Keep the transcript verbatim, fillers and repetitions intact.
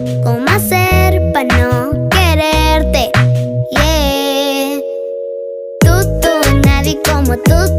¿Cómo hacer para no quererte? Yeah. Tú, tú, nadie como tú.